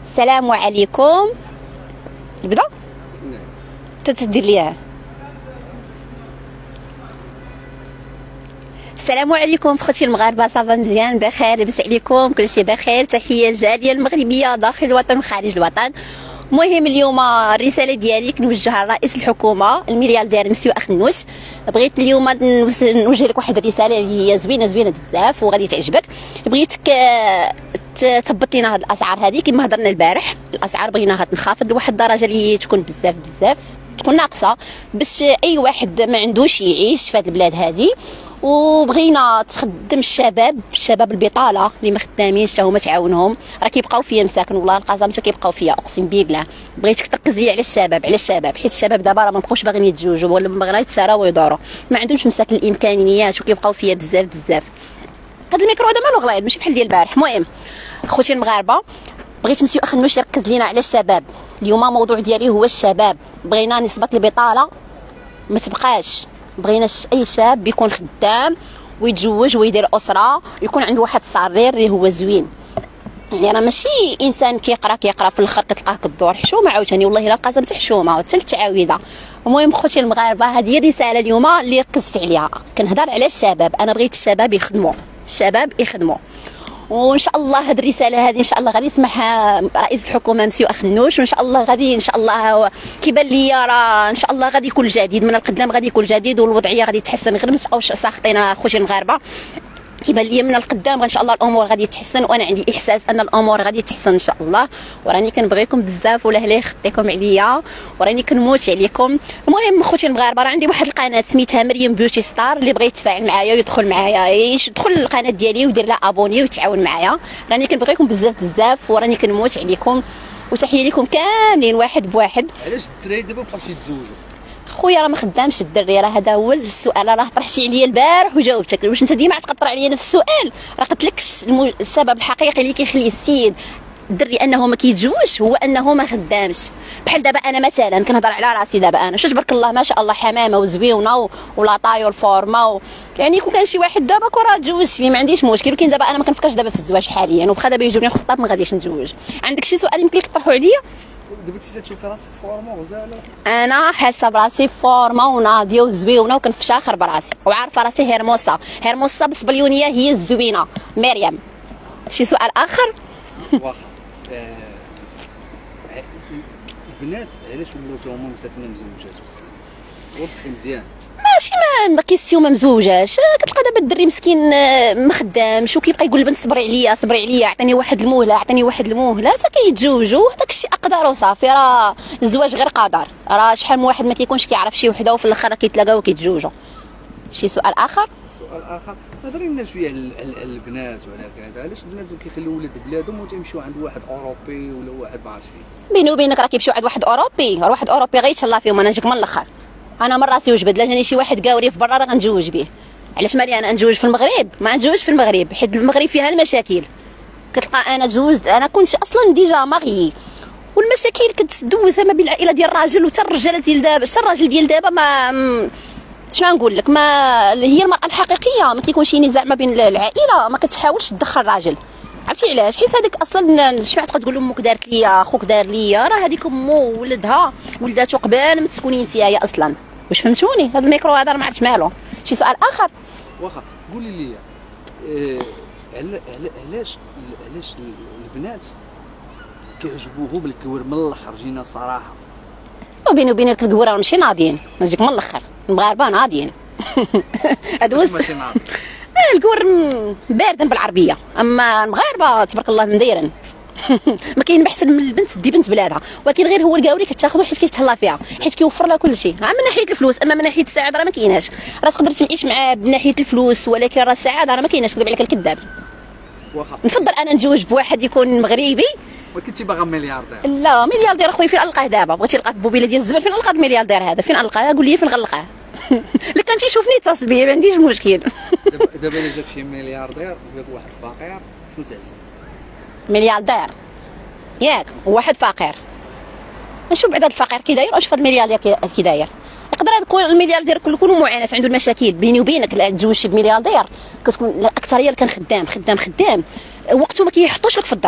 السلام عليكم. نبدا تدير ليها. السلام عليكم خوتي المغاربه، صافا مزيان بخير لاباس عليكم كلشي بخير؟ تحيه الجاليه المغربيه داخل الوطن وخارج الوطن. المهم اليوم الرساله ديالي كنوجهها لرئيس الحكومه الملياردير مسيو اخنوش. بغيت اليوم نوجه لك واحد الرساله اللي هي زوينه بزاف وغادي تعجبك. بغيتك تثبط لينا هاد الاسعار هذه كما هضرنا البارح. الاسعار بغيناها تنخفض لواحد الدرجه اللي تكون بزاف تكون ناقصه باش اي واحد ما عندوش يعيش في هاد البلاد هذه. وبغينا تخدم الشباب البطاله اللي ما خدامينش حتى هما تعاونهم. راه كيبقاو فيا مساكن والله القسم حتى كيبقاو فيا اقسم بالله. بغيتك تركز لي على الشباب حيت الشباب دابا راه ما بقاوش باغيين يتزوجوا ولا باغيين يتسراو ويدوروا، ما عندهمش مساكن الامكانيات وكيبقاو فيا بزاف. هذا الميكرو هذا مالو غلايض ماشي بحال ديال البارح. المهم خوتي المغاربه، بغيت مسيو اخنوش يركز لينا على الشباب. اليوم الموضوع ديالي هو الشباب. بغينا نسبه البطاله ما تبقاش. بغينا اي شاب يكون خدام ويتزوج ويدير اسره ويكون عنده واحد الصرير اللي هو زوين. يعني راه ماشي انسان كيقرا في الاخر كتلقاه كدور حشومه عاوتاني والله الا القسم حتى حشومه حتى التعاويذه. المهم خوتي المغاربه، هذه هي الرساله اليوم اللي ركزت عليها. كنهضر على الشباب، انا بغيت الشباب يخدموا وان شاء الله هذه الرساله هذه ان شاء الله غادي يسمعها رئيس الحكومه مسيو اخنوش، وان شاء الله غادي ان شاء الله كيبان لي راه ان شاء الله غادي يكون جديد من القدام، غادي يكون جديد والوضعيه غادي تحسن. غير ما تبقاوش ساخطين اخوتي المغاربه، كيبان لي من القدام ان شاء الله الامور غادي تحسن، وانا عندي احساس ان الامور غادي تحسن ان شاء الله. وراني كنبغيكم بزاف ولا هلا خطيكم عليا وراني كنموت عليكم. المهم خوتي المغاربه، راه عندي واحد القناه سميتها مريم بيوتي ستار. اللي بغى يتفاعل معايا ويدخل معايا يدخل القناه ديالي ويدير لها ابوني ويتعاون معايا. راني كنبغيكم بزاف وراني كنموت عليكم. وتحيه لكم كاملين واحد بواحد. علاش الدراري دابا مابقاوش يتزوجوا؟ خويا راه ما خدامش الدري، راه هذا هو السؤال. راه طرحتي عليا البارح وجاوبتك. واش انت ديما تقطر عليا نفس السؤال؟ راه قلت لك السبب الحقيقي اللي كيخلي السيد الدري انه ما كيتزوجش هو انه ما خدامش. بحال دابا انا مثلا كنهضر على راسي، دابا انا شو تبارك الله ما شاء الله حمامه وزويونه ولا طاي والفورمه يعني كون كان شي واحد دابا كون راه تزوجت فيه ما عنديش مشكل. ولكن دابا انا ما كنفكرش دابا في الزواج حاليا، وبخا دابا يجوني الخطاب ما غاديش نتزوج. عندك شي سؤال يمكن لك تطرحوا عليا؟ دابا انت تشوفي راسك فورمه غزاله؟ انا حاسه براسي فورمه وناضيه وزويونه وكنفشاخر براسي وعارفه راسي هرموسه بالصبليونيه هي الزوينه مريم. شي سؤال اخر؟ واخا البنات علاش ولاو هما مساكنه مزوجات بس؟ وضحي مزيان. ماشي ما كيسيو ما مزوجاش. كتلقى دابا الدري مسكين ما خدامش وكيبقى يقول البنت صبري عليا عطيني واحد المهله حتى كيتزوجوا. هذاك الشيء اقدر وصافي. راه الزواج غير قدر. راه شحال من واحد ما كيكونش كيعرف شي وحده وفي الاخر كيتلاقاو وكيتزوجوا. شي سؤال اخر؟ هضري لنا شويه على البنات وعلى كذا. علاش البنات كيخليو ولاد بلادهم وتيمشيو عند واحد اوروبي ولا واحد ما عرفتش فين؟ بيني وبينك راه كيمشيو عند واحد اوروبي غيتهلا فيهم. انا نجيك من الاخر، انا من راسي وجبد. لا جاني شي واحد قاوري في برا راه غنتزوج به. علاش مالي انا نتزوج في المغرب؟ ما نتزوجش في المغرب حيت المغرب فيها المشاكل. كتلقى انا تزوجت، انا كنت اصلا ديجا ماغي والمشاكل كتدوزها ما بين العائله ديال الراجل وتا الرجاله ديال دابا. حتى الراجل ديال دابا ما شنو نقول لك، ما هي المراه الحقيقيه ما كيكونش نزاع ما بين العائله، ما كتحاولش تدخل الراجل. عرفتي علاش؟ حيت هذيك اصلا شنو تبقى تقول امك دارت ليا اخوك دار ليا، راه هذيك امو ولدها ولداتو قبل ما تكوني نتيا اصلا. واش فهمتوني؟ هذا الميكرو هذا ما عرفتش مالو. شي سؤال اخر؟ واخا قولي لي علاش البنات كيعجبوهم الكور من الاخر؟ جينا صراحه وبيني وبينك الكور راه ماشي ناضيين. نجيك من الاخر، المغاربه ناضيين. ادوز الكور باردا بالعربيه، اما المغاربه تبارك الله مديرن. ما كاين ما احسن من البنت دي بنت بلادها، ولكن غير هو القاوري كتاخذو حيت كيتهلا فيها، حيت كيوفر لها كل شيء. من ناحيه الفلوس، اما من ناحيه السعاده راه ما كايناش. راه تقدر تعيش معاه من ناحيه الفلوس، ولكن راه السعاده راه ما كايناش. كذب عليك الكذاب. واخا نفضل انا نتزوج بواحد يكون مغربي. ما كنتي باغا ملياردير؟ لا ملياردير اخويا فين القاه دابا؟ بغيتي نلقاه في البوبيله ديال الزبل؟ فين نلقى الملياردير هذا؟ فين نلقاه؟ قول لي فين غنلقاه. اللي كان تيشوفني يتصل بيا ما عنديش مشكل. دابا الا جاك شي ملياردير وجاك واحد فقير شنو تعزل؟ ملياردير ياك وواحد فقير، نشوف بعدا الفقير كي داير ونشوف هذا الملياردير كي داير. يقدر يكون الملياردير يكون معاناه عنده المشاكل. بيني وبينك لا تزوجش بملياردير كتكون الاكثريه اللي كان خدام وقته ما كيحطوش لك في الدار.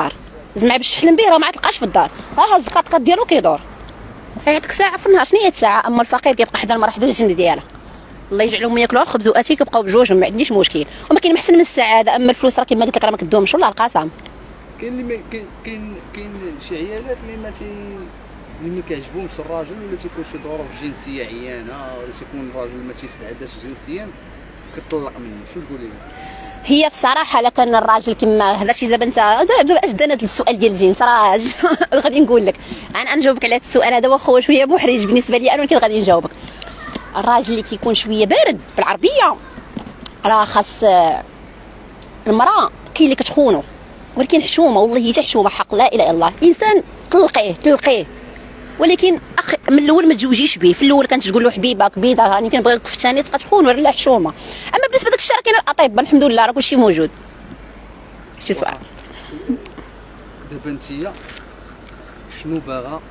زعما باش تحلم به راه ما تلقاش في الدار، ها هز القطقط ديالو كيدور، يعطيك ساعه في النهار. شنو هي الساعه؟ اما الفقير كيبقى حدا المراه حدا الجن ديالها. الله يجعلهم ياكلوا الخبز واتي كيبقاو بجوج ما عنديش مشكل، وما كاين محسن من السعاده. اما الفلوس راه كما قلت لك راه ما كدومش والله القسم. كاين اللي كاين شي عيالات اللي ما كيعجبهمش الراجل، ولا تيكون شي ظروف جنسيه عيانه، ولا تيكون الراجل ما تيستعداش جنسيا كتطلق منه. شو تقولي له؟ هي بصراحه لكن الراجل كما هضرتي دابا انت دابا اش دانا هذا السؤال ديال الجنس راه غادي نقول لك انا نجاوبك على هذا السؤال هذا، واخا هو شويه محرج بالنسبه لي انا، ولكن غادي نجاوبك. الراجل اللي كيكون شويه بارد بالعربيه راه خاص المراه كاين اللي كتخونو، ولكن حشومه والله حتى حشومه حق لا اله الا الله. انسان تلقيه ولكن من الاول ما تزوجيش به. في الاول كانت تقول له حبيبك بيضه راني كنبغيك، في الثاني تبقى تخون ولا لا حشومه. اما بالنسبه لداك الشيء راه كاين الاطباء الحمد لله راه كلشي موجود. شي سؤال دابا انتيا شنو باغا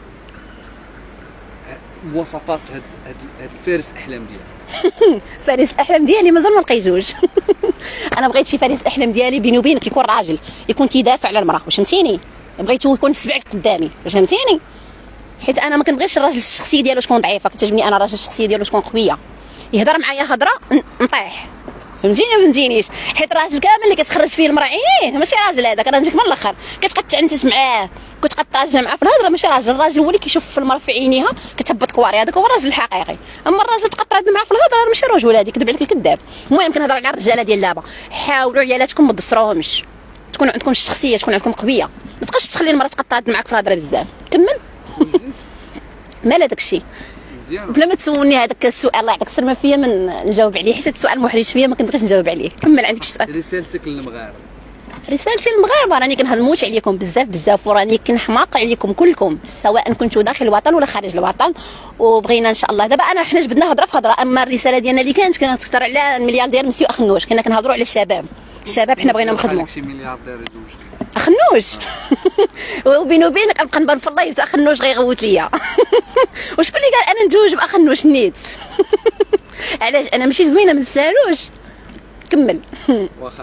مواصفات هاد الفارس الاحلام ديالك؟ فارس الاحلام ديالي مازال ما لقيتوش. انا بغيت شي فارس الاحلام ديالي بيني وبينك يكون راجل، يكون كيدافع على المراه، واش فهمتيني؟ بغيتو يكون سبعك قدامي، واش فهمتيني؟ حيت انا ما كنبغيش الراجل الشخصيه ديالو تكون ضعيفه، كتعجبني انا الراجل الشخصيه ديالو تكون قويه، يهضر معايا هضره نطيح. فهمتيني ما فهمتينيش؟ حيت الراجل كامل اللي كتخرج فيه المراه عينيه ماشي راجل، هذاك راه نجيك من الاخر كتبقى تعنتت معاه، كتبقى تراجع معاه في الهضره ماشي راجل. الراجل هو اللي كيشوف في المراه في عينيها كتهبط كواري، هذاك هو الراجل الحقيقي. اما الراجل تقطع معاه في الهضره ماشي رجل، هذه كذب عليك الكذاب. المهم كنهضر على الرجاله ديال دابا، حاولوا عيالاتكم ما تضصروهمش، تكون عندكم الشخصيه، تكون عندكم قويه، ما تبقاش تخلي المراه تقطع معاك في الهضره بزاف. كمل. مال هذاك الشيء بلا ما تسولني هذاك السؤال الله يعطيك السر ما فيا من نجاوب عليه، حيت السؤال محرج شويه ما كنبغيش نجاوب عليه. كمل عندك شي سؤال. رسالتك للمغاربه؟ رسالتي للمغاربه راني كنهضموش عليكم بزاف وراني كنحماق عليكم كلكم، سواء كنتو داخل الوطن ولا خارج الوطن، وبغينا ان شاء الله دابا حنا جبدنا هضره في هضره. اما الرساله ديالنا اللي كانت تكثر على الملياردير مسيو اخنوش، كنا كنهضروا على الشباب حنا بغينا نخدموا شي ملياردير يزوج اخنوش. وبيني وبينك نبقى نبان في الله حتى اخنوش غيغوت ليا. وشكون اللي قال انا نتزوج باخنوش نيت؟ علاش انا ماشي زوينه ما نسالوش. كمل. واخا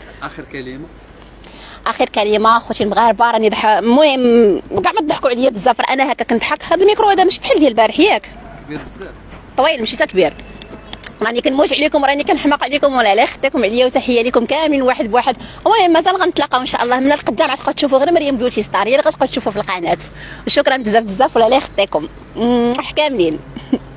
اخر كلمه خوتي المغاربه راني المهم كاع ما تضحكوا عليا بزاف، انا هكا كنضحك. هذا الميكرو هذا ماشي بحال ديال البارح ياك، كبير بزاف طويل ماشي تا كبير. راني كنموت عليكم، راني كنحماق عليكم، ولا لا يخطيكم عليا، وتحيه لكم كاملين واحد بواحد. المهم مازال غنتلاقاو ان شاء الله من القدام، غتبقاو تشوفوا غير مريم بيوتي ستار هي اللي غتبقاو تشوفوا في القناه. وشكرا بزاف ولا لا يخطيكم كاملين.